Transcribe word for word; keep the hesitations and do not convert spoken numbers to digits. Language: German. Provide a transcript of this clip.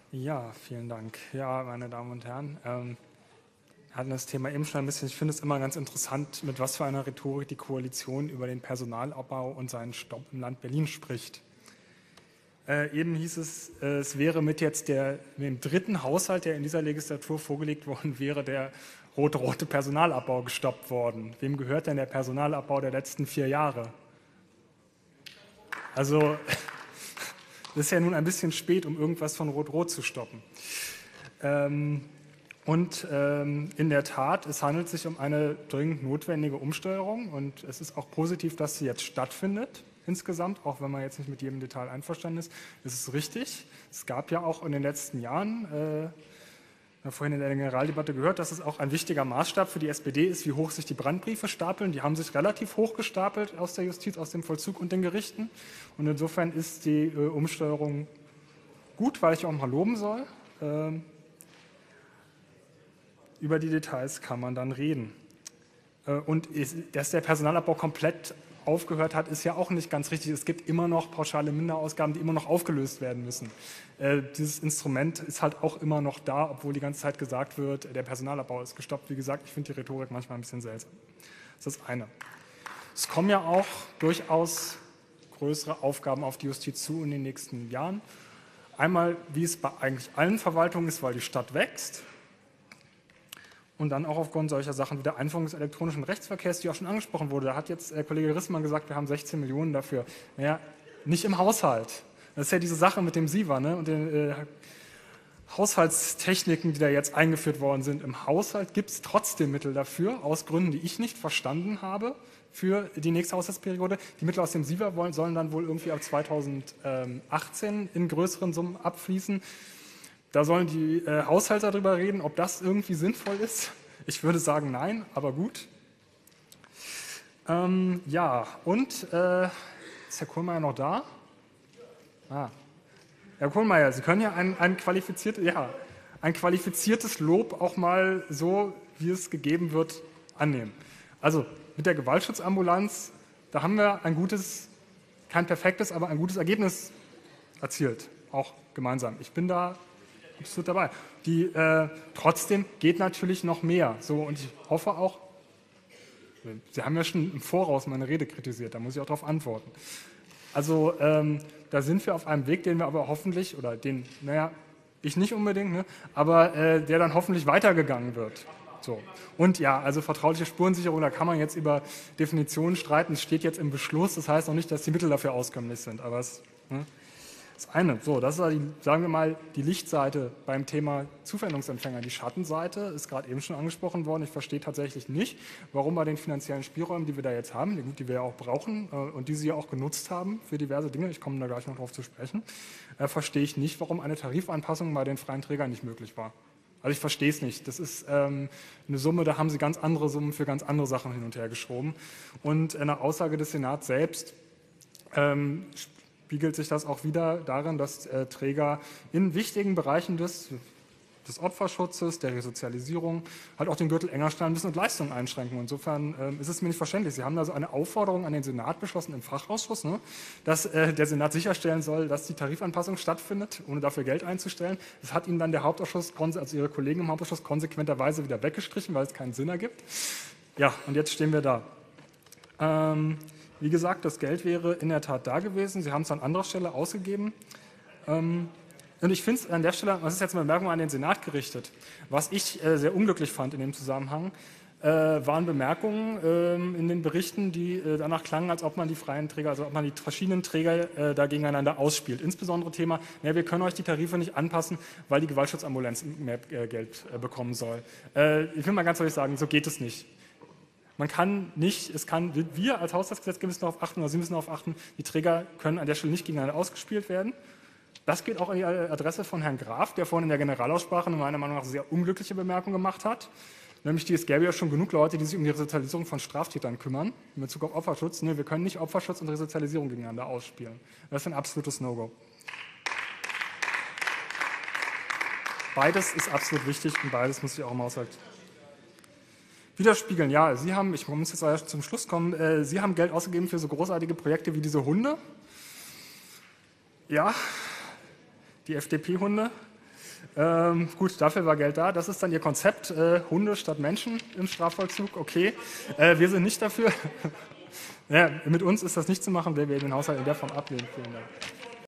Ja, vielen Dank. Ja, meine Damen und Herren, ähm, wir hatten das Thema eben schon ein bisschen. Ich finde es immer ganz interessant, mit was für einer Rhetorik die Koalition über den Personalabbau und seinen Stopp im Land Berlin spricht. Äh, eben hieß es, äh, es wäre mit jetzt der, dem dritten Haushalt, der in dieser Legislatur vorgelegt worden wäre, der rot-rote Personalabbau gestoppt worden. Wem gehört denn der Personalabbau der letzten vier Jahre? Also, das ist ja nun ein bisschen spät, um irgendwas von Rot-Rot zu stoppen. Ähm, und ähm, in der Tat, es handelt sich um eine dringend notwendige Umsteuerung und es ist auch positiv, dass sie jetzt stattfindet insgesamt, auch wenn man jetzt nicht mit jedem Detail einverstanden ist. Es ist richtig. Es gab ja auch in den letzten Jahren, äh, ich habe vorhin in der Generaldebatte gehört, dass es auch ein wichtiger Maßstab für die S P D ist, wie hoch sich die Brandbriefe stapeln. Die haben sich relativ hoch gestapelt aus der Justiz, aus dem Vollzug und den Gerichten. Und insofern ist die äh, Umsteuerung gut, weil ich auch mal loben soll. Ähm, über die Details kann man dann reden. Äh, und ist, dass der Personalabbau komplett aufgehört hat, ist ja auch nicht ganz richtig. Es gibt immer noch pauschale Minderausgaben, die immer noch aufgelöst werden müssen. Äh, dieses Instrument ist halt auch immer noch da, obwohl die ganze Zeit gesagt wird, der Personalabbau ist gestoppt. Wie gesagt, ich finde die Rhetorik manchmal ein bisschen seltsam. Das ist das eine. Es kommen ja auch durchaus größere Aufgaben auf die Justiz zu in den nächsten Jahren. Einmal, wie es bei eigentlich allen Verwaltungen ist, weil die Stadt wächst. Und dann auch aufgrund solcher Sachen wie der Einführung des elektronischen Rechtsverkehrs, die auch schon angesprochen wurde. Da hat jetzt äh, Kollege Rissmann gesagt, wir haben sechzehn Millionen dafür. Naja, nicht im Haushalt. Das ist ja diese Sache mit dem S I V A, ne? Und den äh, Haushaltstechniken, die da jetzt eingeführt worden sind. Im Haushalt gibt es trotzdem Mittel dafür, aus Gründen, die ich nicht verstanden habe, für die nächste Haushaltsperiode. Die Mittel aus dem S I V A wollen, sollen dann wohl irgendwie ab zweitausendachtzehn in größeren Summen abfließen. Da sollen die äh, Haushalter darüber reden, ob das irgendwie sinnvoll ist. Ich würde sagen, nein, aber gut. Ähm, ja, und äh, ist Herr Kohlmeier noch da? Ah. Herr Kohlmeier, Sie können ja ein, ein, qualifiziert, ja ein qualifiziertes Lob auch mal so, wie es gegeben wird, annehmen. Also mit der Gewaltschutzambulanz, da haben wir ein gutes, kein perfektes, aber ein gutes Ergebnis erzielt, auch gemeinsam. Ich bin da absolut dabei. Die, äh, trotzdem geht natürlich noch mehr. So, und ich hoffe auch, Sie haben ja schon im Voraus meine Rede kritisiert, da muss ich auch darauf antworten. Also ähm, da sind wir auf einem Weg, den wir aber hoffentlich, oder den, naja, ich nicht unbedingt, ne, aber äh, der dann hoffentlich weitergegangen wird. So. Und ja, also vertrauliche Spurensicherung, da kann man jetzt über Definitionen streiten. Es steht jetzt im Beschluss, das heißt noch nicht, dass die Mittel dafür auskömmlich sind, aber es... Ne, das eine. So, das ist, die, sagen wir mal, die Lichtseite beim Thema Zuwendungsempfänger. Die Schattenseite ist gerade eben schon angesprochen worden. Ich verstehe tatsächlich nicht, warum bei den finanziellen Spielräumen, die wir da jetzt haben, die, die wir ja auch brauchen äh, und die Sie ja auch genutzt haben für diverse Dinge, ich komme da gleich noch drauf zu sprechen, äh, verstehe ich nicht, warum eine Tarifanpassung bei den freien Trägern nicht möglich war. Also ich verstehe es nicht. Das ist ähm, eine Summe, da haben Sie ganz andere Summen für ganz andere Sachen hin und her geschoben. Und eine Aussage des Senats selbst ähm, spiegelt sich das auch wieder darin, dass äh, Träger in wichtigen Bereichen des, des Opferschutzes, der Resozialisierung halt auch den Gürtel enger schnallen müssen und Leistungen einschränken. Insofern äh, ist es mir nicht verständlich. Sie haben also eine Aufforderung an den Senat beschlossen im Fachausschuss, ne, dass äh, der Senat sicherstellen soll, dass die Tarifanpassung stattfindet, ohne dafür Geld einzustellen. Das hat Ihnen dann der Hauptausschuss, also Ihre Kollegen im Hauptausschuss, konsequenterweise wieder weggestrichen, weil es keinen Sinn ergibt. Ja, und jetzt stehen wir da. Ähm, Wie gesagt, das Geld wäre in der Tat da gewesen. Sie haben es an anderer Stelle ausgegeben. Und ich finde es an der Stelle, das ist jetzt eine Bemerkung an den Senat gerichtet, was ich sehr unglücklich fand in dem Zusammenhang, waren Bemerkungen in den Berichten, die danach klangen, als ob man die freien Träger, also ob man die verschiedenen Träger da gegeneinander ausspielt. Insbesondere Thema, ja, wir können euch die Tarife nicht anpassen, weil die Gewaltschutzambulanz mehr Geld bekommen soll. Ich will mal ganz ehrlich sagen, so geht es nicht. Man kann nicht, es kann, wir als Haushaltsgesetzgeber müssen darauf achten, oder Sie müssen darauf achten, die Träger können an der Stelle nicht gegeneinander ausgespielt werden. Das geht auch an die Adresse von Herrn Graf, der vorhin in der Generalaussprache meiner Meinung nach sehr unglückliche Bemerkung gemacht hat. Nämlich, die, es gäbe ja schon genug Leute, die sich um die Resozialisierung von Straftätern kümmern, in Bezug auf Opferschutz. Nee, wir können nicht Opferschutz und Resozialisierung gegeneinander ausspielen. Das ist ein absolutes No-Go. Beides ist absolut wichtig und beides muss sich auch im Haushalt widerspiegeln. Ja, Sie haben, ich muss jetzt zum Schluss kommen, äh, Sie haben Geld ausgegeben für so großartige Projekte wie diese Hunde. Ja, die F D P-Hunde. Ähm, gut, dafür war Geld da. Das ist dann Ihr Konzept. Äh, Hunde statt Menschen im Strafvollzug. Okay. Äh, wir sind nicht dafür. Ja, mit uns ist das nicht zu machen. Wir werden den Haushalt in der Form ablehnen. Vielen Dank.